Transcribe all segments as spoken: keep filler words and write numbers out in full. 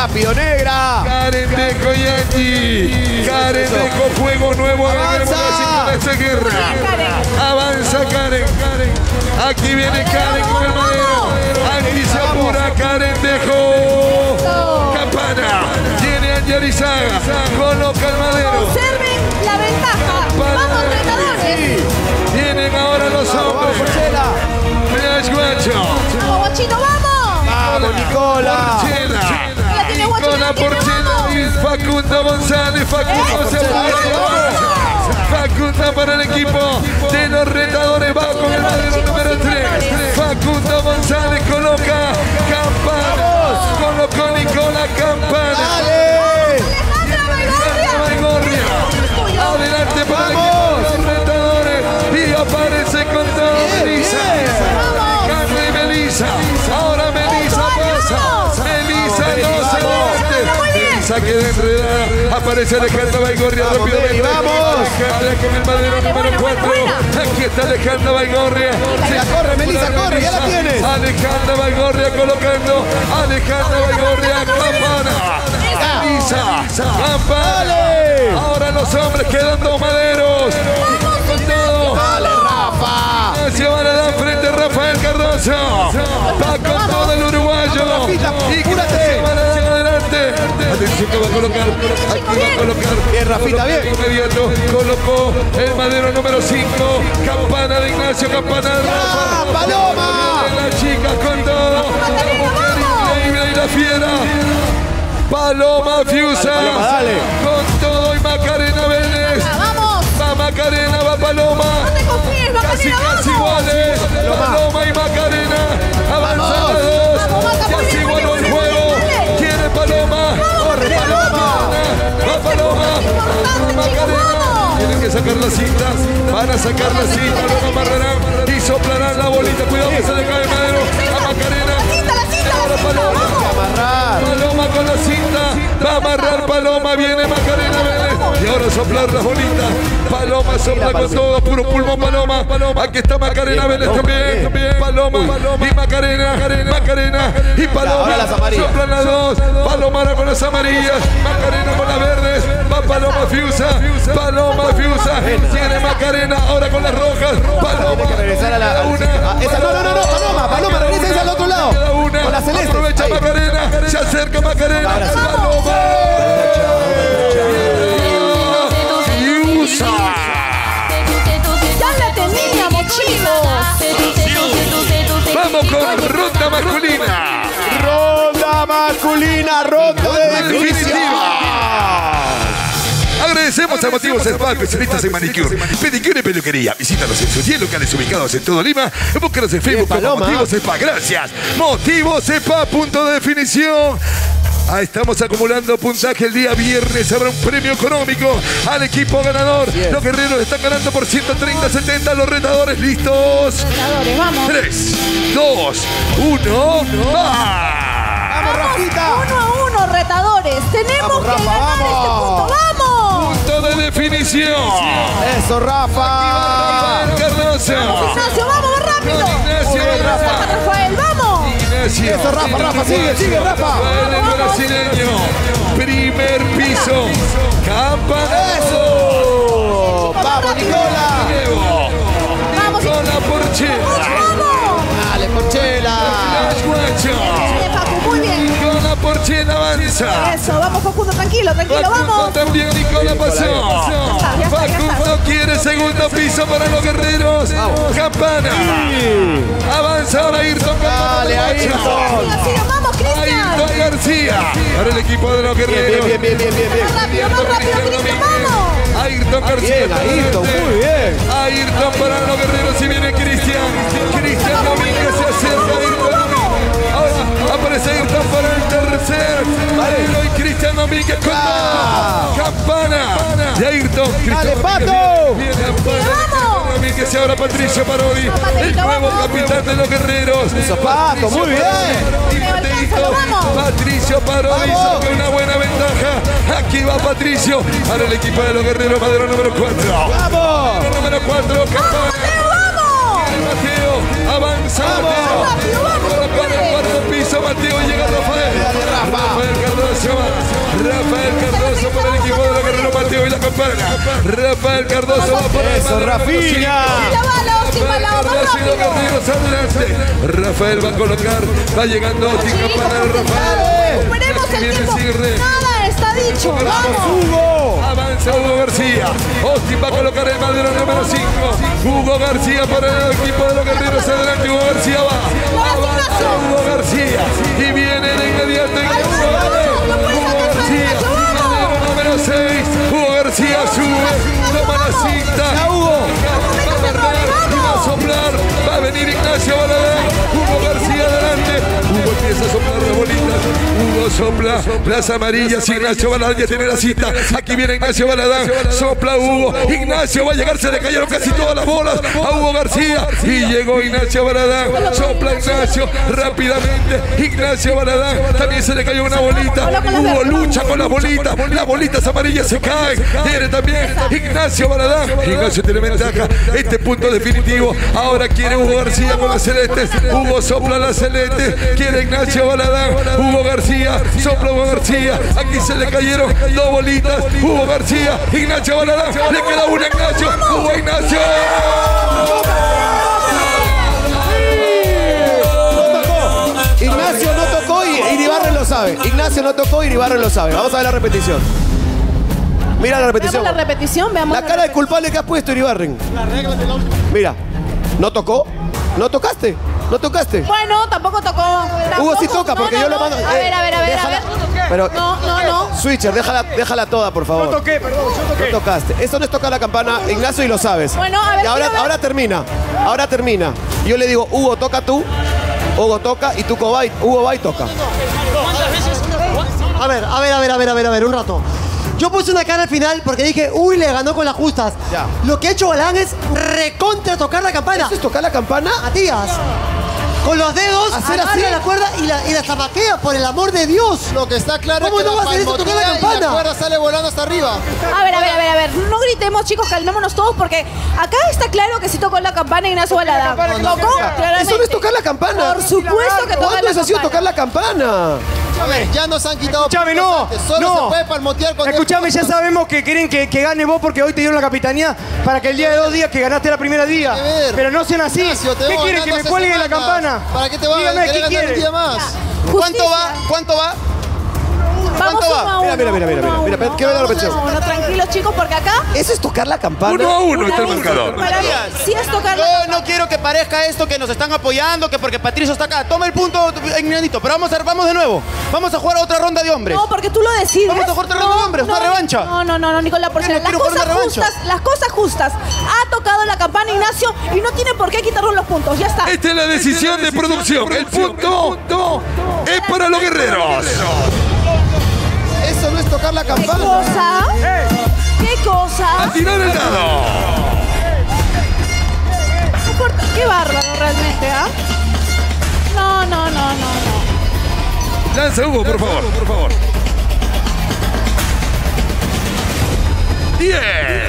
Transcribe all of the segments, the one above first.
rápido, negra. Karen Deco y Angie. Karen Deco, juego nuevo. Avanza. Esta guerra. Avanza Karen. Aquí viene Karen con el madero. Angie se apura. Karen Deco. Campana. Tiene Angie Arizaga. Coloca el madero. Conserven la ventaja. Vamos, retadores. Vienen ahora los hombres. Flash Guacho. Vamos, guachito, vamos. Vamos, Nicola. La tiene guacho. Nicola Porchela y Facundo González. Facundo se apura. Facundo para el equipo de los retadores. Va con el madero número tres. Facundo González coloca Campana. Colocó Nicola Campana. ¡Dale! Alejandra Baigorria. Adelante para el equipo de los retadores. Y aparece con todo Melissa. Carla y Melissa. Ahora Melissa pasa. Melissa no se mete. Melissa queda enredada. Aparece Alejandra Baigorria rápidamente. ¡Vamos! Alejandra con el madero número cuatro. Aquí está Alejandra Baigorria. Ya corre, Melissa, corre, ya la tienes. Alejandra Baigorria colocando. Alejandra Baigorria, Campana. Melissa, Campana. Ahora los hombres quedan dos maderos. Con todo. ¡Dale, Rafa! Se van a dar frente a Rafael Cardoso. Va con todo el uruguayo. Y se van a dar adelante. Atención que va a colocar. Aquí va a colocar. Bien, Rafita, bien. Inmediato colocó el madero número cinco. Campana de Ignacio, Campana de Rafa. ¡Paloma! La chica con todo. La mujer increíble y la fiera. Paloma Fiusa. Paloma, dale. Con todo y Macarena Vélez. Vamos. Va Macarena, va Paloma. No te confíes, Casi, Macarena, casi vamos. iguales. Paloma y Macarena. Avanzan las dos. Vamos, Maca, muy Casi bien, muy igualó el bien, juego. muy bien. Quiere Paloma. ¡Corre, Paloma! Va Paloma. Macarena. Tienen que sacar la cinta. Van a sacar la cinta. Luego amarrarán y soplarán la bolita. Cuidado que se le cae el madero a Macarena. La cinta, la cinta, Ahora la cinta, Paloma. vamos. Amarrar. Paloma con la cinta. Va a amarrar Paloma. Viene Macarena Vélez. Y ahora soplar la bolita. Paloma sopla con todo. Puro pulmón Paloma. Aquí está Macarena Vélez también. Paloma y Macarena. Macarena y Paloma. Ahora las amarillas. Soplan las dos. Paloma ahora con las amarillas. Macarena con las verdes. Va Paloma Fiusa. Paloma Fiusa. Tiene Macarena ahora con las rojas. Paloma. Tiene que regresar a la... Una. Ah, esa, no, no, no, no, Paloma, Paloma, regresa esa al otro lado. Queda una. Con la celeste. Aprovecha Ahí. Macarena. Se acerca Macarena. Ahora sí. Paloma. Fiusa. Ya la teníamos, chicos. Vamos con ronda masculina. Ronda masculina, ronda de definitiva. Agradecemos a Motivos Spa, especialistas en manicure, pedicure y peluquería. Visítanos en sus diez locales ubicados en todo Lima. Búscanos en Facebook como Paloma. Motivos Spa. Gracias. Motivos Spa, punto de definición. Ah, estamos acumulando puntaje el día viernes. Habrá un premio económico al equipo ganador. Bien. Los guerreros están ganando por ciento treinta a setenta. Los retadores listos. Retadores, vamos. tres, dos, uno, ¡va! Vamos, Rafita. Uno a uno, retadores. Tenemos Vamos, que Rafa, ganar vamos. este punto. ¡Vamos! Punto de definición. Eso, Rafa. Cardoso. Ignacio, vamos rápido. Ignacio, Vamos, Rafa. Rafael, vamos. Ignacio. Eso, Rafa, Rafa, sigue, sigue, Rafa. Rafael, el brasileño. Primer piso. Campana. Eso. Vamos, Nicola. Diego. Vamos, Nicola Porchela. vamos. Dale, Porchela. Flash Guacho. Bien, Facu, muy bien. Nicola Porchela avanza. Eso, vamos, Facundo, tranquilo, tranquilo, Facundo vamos. también, Nicola pasó. está, ya está, ya Facundo quiere segundo piso para los guerreros. Campana. Avanza ahora Ayrton. Dale, Ayrton. Siga, siga, vamos, Cristian. Ayrton García. Para el equipo de los Bien, guerreros. bien, bien, bien, bien, bien. Más rápido, más rápido, Cristian, vamos. Ayrton García. Bien, Ayrton, muy bien. Ayrton para los guerreros. Si viene Cristian. Cristian Domínguez se acerca a Ayrton Domínguez. Ahora aparece Ayrton para el tercer. Marelo y Cristian Domínguez con Ah. todo. Campana de Ayrton. Dale, Cristian Pato. Domínguez. Viene para Vamos. Domínguez y ahora Patricio Parodi. Vamos, El Patrito, nuevo vamos. capitán de los guerreros. Eso, Pato, muy bien. Y Leo, Mateito. alcánzalo, vamos. Patricio Parodi Vamos. saca una buena ventaja. Aquí va Patricio para el equipo de los guerreros. Madero número cuatro. Vamos. Número cuatro, Campana. Mateo, vamos. Mateo, avanza Vamos. Mateo. Rápido, vamos, Coloca en el puede. cuarto piso, Mateo, llega Rafael. Dale, Rafa. Rafael Cardoso. sorteo y la campana. Rafael Cardoso va por el Eso, Rafinha. Rafael va a colocar, va llegando Austin Campana de Rafael. Recuperemos el tiempo. Nada está dicho. ¡Vamos, Hugo! Avanza Hugo García. Austin va a colocar el madero número cinco. Hugo García para el equipo de los guerreros. Adelante, Hugo García va. Avanza Hugo García. Y viene de inmediato Hugo García. Madero número seis. Hugo García sube. Toma la cinta. Va a soplar. Va a venir Ignacio Baladán. Hugo García adelante. Hugo empieza a soplar las bolitas. Hugo sopla las amarillas. Ignacio Baladán ya tiene la cita. Aquí viene Ignacio Baladán. Sopla Hugo. Ignacio va a llegar. Se le cayeron casi todas las bolas a Hugo García. Y llegó Ignacio Baladán. Sopla Ignacio rápidamente. Ignacio Baladán. También se le cayó una bolita. Hugo lucha con las bolitas. Las bolitas amarillas se caen. Tiene también Ignacio Baladán. Ignacio tiene ventaja. Este punto definitivo. Ahora quiere Hugo García con la celeste. Hugo sopla la celeste. Quiere Ignacio Baladán. Hugo García. Sopla Hugo García. Aquí se le cayeron dos bolitas. Hugo García. Ignacio Baladán. Le queda una Ignacio. Hugo Ignacio. Ignacio no tocó y Iribarren lo sabe. Ignacio no tocó y Iribarren lo sabe. Vamos a ver la repetición. Mira la repetición. Veamos la repetición, veamos La cara de culpable que has puesto, Iribarren. Mira, ¿no tocó? ¿No tocaste? ¿No tocaste? Bueno, tampoco tocó. Tampoco. Hugo sí toca, porque no, yo no, lo mando. A ver, a ver, a ver, a ver. Pero, no, no, no. Switcher, déjala, déjala toda, por favor. No toqué, perdón, yo toqué. No tocaste. Eso no es tocar la campana, Ignacio, y lo sabes. Bueno, a ver, y ahora, quiero ver. ahora termina. Ahora termina. Yo le digo, Hugo, toca tú. Hugo toca y tú va y Hugo va y toca. A ver, a ver, a ver, a ver, a ver, a ver, un rato. Yo puse una cara al final porque dije, uy, le ganó con las justas. Ya. Lo que ha hecho Galán es recontra tocar la campana. ¿Eso es tocar la campana? Matías, con los dedos, ¿Hacer agarra así? la cuerda y la, y la zamaquea, por el amor de Dios. Lo que está claro ¿Cómo es que no la va a hacer esto tocar la palmotea y la campana? cuerda sale volando hasta arriba. A ver, a ver, a ver, a ver. No gritemos, chicos, calmémonos todos porque acá está claro que sí tocó la campana Ignacio Baladán. ¿Tocó? Claramente. Eso no es tocar la campana. Por supuesto que tocó ¿Cuándo la es así campana. tocar la campana? Escúchame, ya nos han quitado. Escúchame, puntos no, antes. Solo no. se puede palmotear con Escuchame, ya dos sabemos que quieren que, que gane vos porque hoy te dieron la capitanía para que el día de dos días que ganaste la primera día. Hay que ver. Pero no sean así. Ignacio, te ¿Qué vamos quieren? ¿Que ganando me hace cuelguen la semanas. campana? ¿Para qué te va a Dígame, querer ¿qué ganar un quiere? día más? Justicia. ¿Cuánto va? ¿Cuánto va? Vamos ¿Cuánto uno va? a uno. Mira, mira, mira, uno a mira, mira, uno. quiero ver la Vamos repetición. uno a uno. Tranquilos, chicos, porque acá ¿Eso es tocar la campana? Uno a uno está el Para mí- marcador. para mí sí es tocar la Yo campana. no quiero que parezca esto que nos están apoyando, que porque Patricio está acá. Toma el punto, Ignacio, pero vamos a, vamos de nuevo. Vamos a jugar otra ronda de hombres. No, porque tú lo decides. Vamos a jugar otra ronda de hombres, una revancha. No, no, no, no, Nicolás, por Yo favor. no Las quiero jugar cosas una revancha. justas, las cosas justas. Ha tocado la campana Ignacio y no tiene por qué quitarnos los puntos. Ya está. Esta es la decisión de producción. El punto es para los guerreros. Eso no es tocar la ¿Qué campana. cosa? ¿Qué cosa? A tirar el dado. No importa. Qué bárbaro realmente, ¿ah? No, no, no, no, no. Lanza Hugo, por favor, por favor. diez.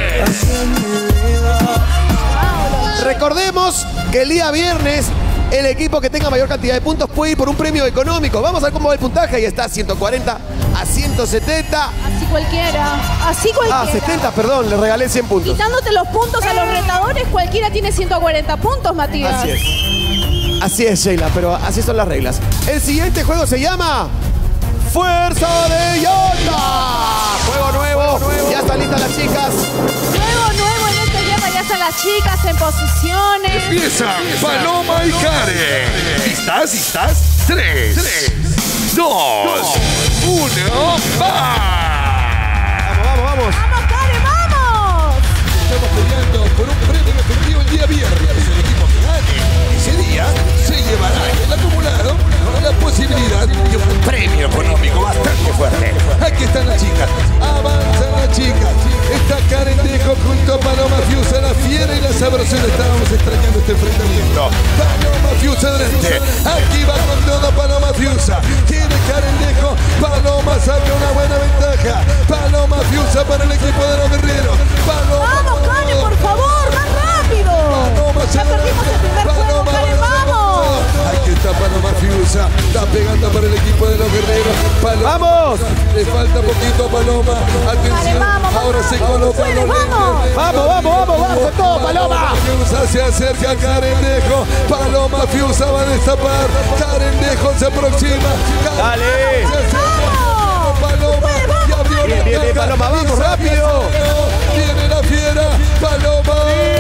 Recordemos que el día viernes el equipo que tenga mayor cantidad de puntos puede ir por un premio económico. Vamos a ver cómo va el puntaje. Ahí está, ciento cuarenta a ciento setenta. Así cualquiera. Así cualquiera. Ah, setenta, perdón, le regalé cien puntos. Quitándote los puntos a los retadores, cualquiera tiene ciento cuarenta puntos, Matías. Así es. Así es, Sheila, pero así son las reglas. El siguiente juego se llama Fuerza de Yota. Juego nuevo. Ya están listas las chicas. Nuevo, nuevo en esta guerra, ya están las chicas en posiciones. Empiezan Paloma y Karen. ¿Listas? ¿Listas? Tres, dos, uno, va. Vamos, vamos, vamos. ¡Vamos, Karen, vamos! Estamos peleando por un premio efectivo el día viernes. El equipo que gane ese día se llevará el acumulado con la posibilidad de un premio económico bastante fuerte. Aquí están las chicas. Avanzan las chicas. Está Karen Dejo junto a Paloma Fiusa, la fiera y la sabrosura. Estábamos extrañando este enfrentamiento. Paloma Fiusa delante. Aquí va con todo Paloma Fiusa. Tiene Karen Dejo. Paloma saca una buena ventaja. Paloma Fiusa para el equipo de los guerreros. Paloma. ¡Vamos, Karen, por favor! ¡Más rápido! Paloma Ya perdimos el primer juego, Karen, ¡vamos! Aquí está Paloma Fiusa. Está pegando para el equipo de los guerreros. Paloma. ¡Vamos! Le falta poquito a Paloma. Atención. Vale, vamos, a Ahora se coloca los lentes. Vamos, vamos, vamos, vamos con todo, Paloma. Fiusa se acerca a Carendejo. Paloma Fiusa va a destapar. Carendejo se aproxima. Dale. Se acerca. Paloma. Y abrió Bien, la bien, bien, caja. Paloma, vamos, Y saca, rápido. saca. Viene la fiera. Paloma.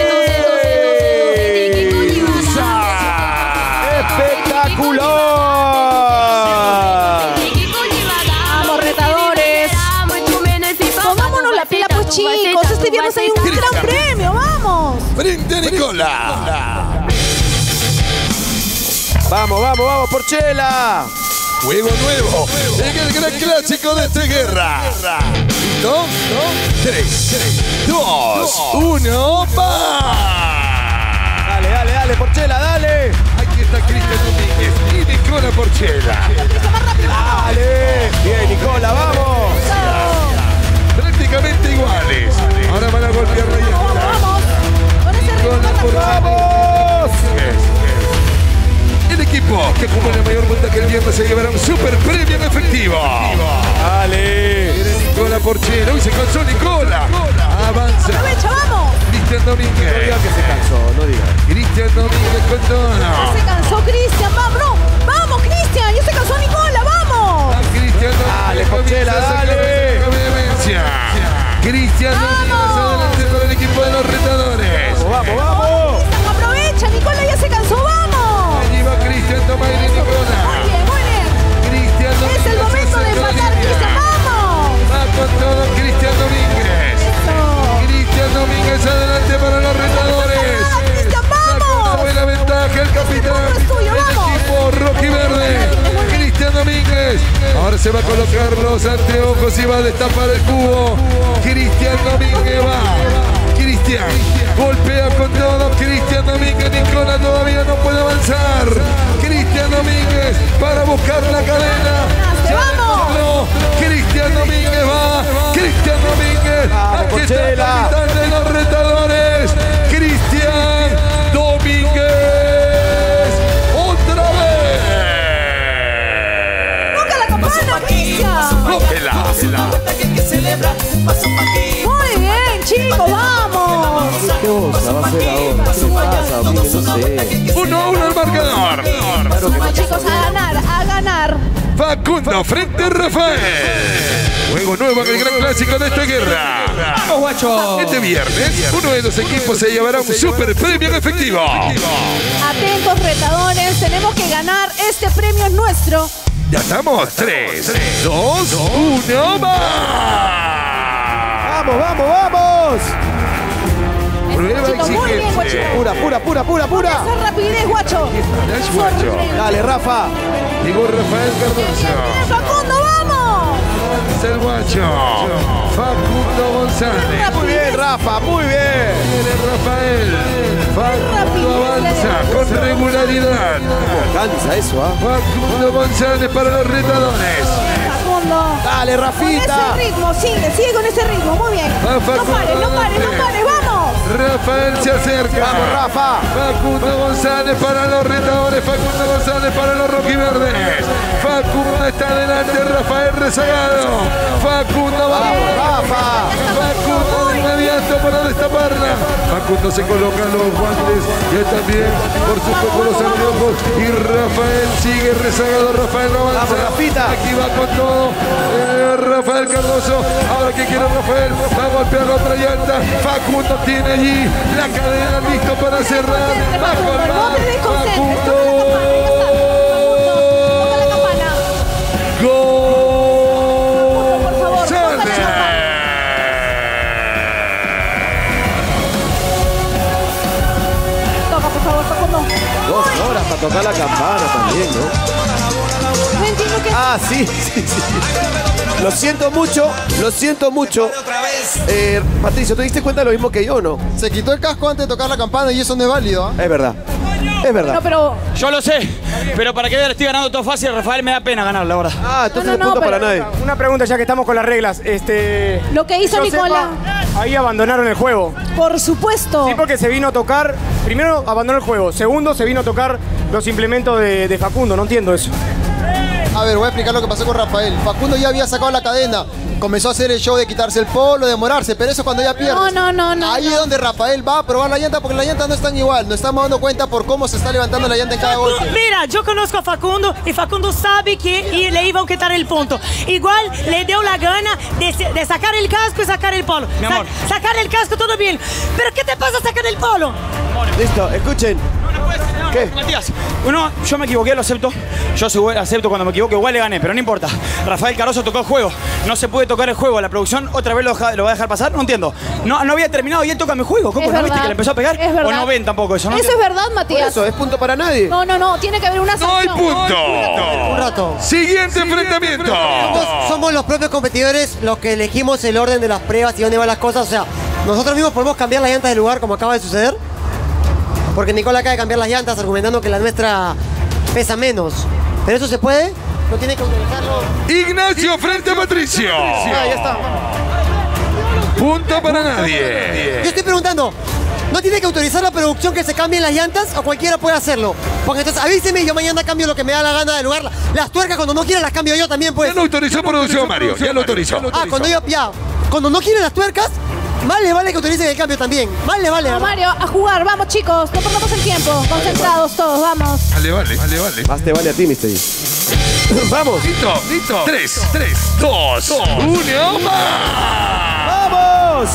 ¡Espectacular! Vamos, retadores. Pongámonos la pila, pues chicos. Este viernes hay un gran premio, vamos. Frente a Nicola. Vamos, vamos, vamos, Porchela. Juego nuevo en el gran clásico de esta guerra. ¿Listo? tres, dos, uno, ¡va! Dale, dale, dale, Porchela, dale. Aquí está Cristian Domínguez y Nicola Porchela. Dale. Bien, Nicola, vamos. Prácticamente iguales. Ahora van a golpear la Vamos, llanta. vamos. Con ese ritmo Nicola tan Porchela. ¡Vamos! El equipo que acumula mayor punta que el viernes se llevará un super premio en efectivo. Dale. Viene Nicola Porchela. Uy, se cansó Nicola. Avanza. Aprovecha, vamos. Cristian No Domínguez. diga que se cansó, no diga. Cristian Domínguez con todo. Ya se cansó Cristian, vamos, no. Vamos, Cristian. Ya se cansó Nicola, vamos. A Cristian Domínguez. Dale, Porchela, comienza a sacar dale. esa vehemencia. Cristian Domínguez adelante con el equipo de los retadores. Vamos, vamos. Cristian, aprovecha. Nicola ya se cansó, vamos. Allí va Cristian Domínguez y Nicola. Muy bien, muy bien. Cristian Domínguez. Es el momento de acerca la empatar, línea. Cristian, vamos. Va con todo Cristian Domínguez. Eso. Cristian Domínguez adelante para los retadores. Cristian, Saca una vamos. buena ventaja el capitán Este es tuyo, del vamos. equipo rojiverde. Cristian Domínguez. Ahora se va a colocar los anteojos y va a destapar el cubo. Cristian Domínguez va. Cristian golpea con todo. Cristian Domínguez. Nicola todavía no puede avanzar. Cristian Domínguez para buscar la cadena. Ya ¡Vamos! entró. Cristian Domínguez va. Cristian Domínguez. Vamos, Aquí está el Porchela. capitán de los retadores. Cristian Domínguez. Otra vez. Toca la campana, Cristian. Rómpela. Muy bien, chicos, vamos. ¿Qué cosa va a hacer ahora? ¿Qué le pasa, Domínguez? No sé. Uno a uno el marcador. Vamos, chicos, a ganar, a ganar. Facundo frente a Rafael. Juego nuevo en el gran clásico de esta guerra. Vamos, guacho. Este viernes, uno de los equipos se llevará un super premio en efectivo. Atentos, retadores, tenemos que ganar. Este premio es nuestro. Ya estamos. tres, dos, uno, va. Vamos, vamos, vamos. Prueba Guachito, muy bien, exigente. guachito. Pura, pura, pura, pura, pura. Esa rapidez, guacho. Dash, guacho. Dale, Rafa. Llegó Rafael Cardoso. Bien, Facundo, vamos. Es el guacho. Facundo González. Muy bien, Rafa, muy bien. Viene Rafael. Facundo avanza con regularidad. Cansa eso, ¿ah? Facundo González para los retadores. Facundo. Dale, Con Rafita. ese ritmo, sigue, sigue con ese ritmo, muy bien. Va No Facundo pares, no pares, no adelante. pares, vamos. Rafael se acerca. Vamos, Rafa. Facundo González para los retadores. Facundo González para los rojiverdes. Facundo está adelante. Rafael rezagado. Facundo va. Vamos, Rafa. Facundo de inmediato para destaparla. Facundo se coloca los guantes y él también, por supuesto, los anteojos. Y Rafael sigue rezagado. Rafael no avanza. Vamos, Rafita. Aquí va con todo. Eh, Rafael Cardoso. Ahora que quiere Rafael. Va a golpear la otra llanta. Facundo tiene allí la cadena listo para cerrar. Va a colgar. No te desconcentres, Facundo. toca la campana. Gol. Por favor, toca la campana. Toca, por favor, Facundo. Dos horas para tocar la campana también, ¿no? No entiendo qué. Ah, sí, sí, sí. Lo siento mucho, lo siento mucho. Eh, Patricio, ¿te diste cuenta de lo mismo que yo, no? Se quitó el casco antes de tocar la campana y eso no es válido, ¿ah? Es verdad. Es verdad. No, pero. Yo lo sé, pero para que vea, le estoy ganando todo fácil. Rafael, me da pena ganar, la verdad. Ah, entonces No, no, no, punto no, para pero- nadie. Una pregunta ya que estamos con las reglas. Este, Lo que hizo yo Nicola. sepa, ahí abandonaron el juego. Por supuesto. Sí, porque se vino a tocar. Primero abandonó el juego. Segundo, se vino a tocar los implementos de, de Facundo. No entiendo eso. A ver, voy a explicar lo que pasó con Rafael. Facundo ya había sacado la cadena. Comenzó a hacer el show de quitarse el polo, de demorarse, pero eso es cuando ya pierde. No, no, no, no. Ahí no. es donde Rafael va a probar la llanta porque las llantas no están igual. Nos estamos dando cuenta por cómo se está levantando la llanta en cada golpe. Mira, yo conozco a Facundo y Facundo sabe que le iban a quitar el punto. Igual le dio la gana de, de sacar el casco y sacar el polo. Mi amor. Sa sacar el casco todo bien. Pero ¿qué te pasa sacar el polo? Listo, escuchen. ¿Qué? Matías, uno, yo me equivoqué, lo acepto. Yo sí acepto cuando me equivoco, igual le gané, pero no importa. Rafael Caroso tocó el juego. No se puede tocar el juego. La producción otra vez lo, lo va a dejar pasar. No entiendo. No, no había terminado y él toca mi juego. ¿Cómo? Es ¿No verdad. viste que le empezó a pegar? Es verdad. ¿O no ven tampoco eso? ¿No? Eso es verdad, Por Matías. eso, es punto para nadie. No, no, no. Tiene que haber una No hay sanción. punto. Un rato. Siguiente enfrentamiento. Somos, somos los propios competidores los que elegimos el orden de las pruebas y dónde van las cosas. O sea, nosotros mismos podemos cambiar las llantas de lugar como acaba de suceder. Porque Nicola acaba de cambiar las llantas argumentando que la nuestra pesa menos. ¿Pero eso se puede? ¿No tiene que autorizarlo? Ignacio frente a Patricio. Ah, ya está. Punto para nadie. Yo estoy preguntando, ¿no tiene que autorizar la producción que se cambien las llantas o cualquiera puede hacerlo? Porque entonces avíseme y yo mañana cambio lo que me da la gana de lugar. Las tuercas cuando no quiera las cambio yo también, pues. Ya lo autorizó producción, Mario. Ya lo autorizó. Ah, cuando yo, ya, cuando no quieren las tuercas, más les vale que autoricen el cambio también. Más les vale. No, Mario, a jugar. Vamos, chicos. No perdamos el tiempo. Concentrados todos. Vamos. Vale, vale, vale, vale. Más te vale a ti, mister Vamos. Listo, listo. Tres, tres, dos, uno más. ¡Vamos!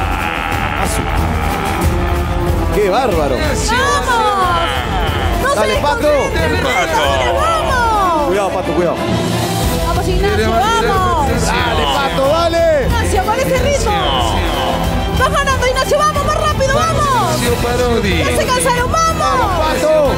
¡Qué bárbaro! ¡Vamos! ¡No Dale, se Pato. desconcentre! ¡Vamos! Cuidado, Pato, cuidado. ¡Vamos, Ignacio! ¡Vamos! ¡Dale, Pato, dale! Ignacio, con ese ritmo. ¡Vas ganando, Ignacio! ¡Vamos, más rápido! ¡Vamos! Ignacio Parodi. ¡Ya se cansaron! ¡Vamos! ¡Pato!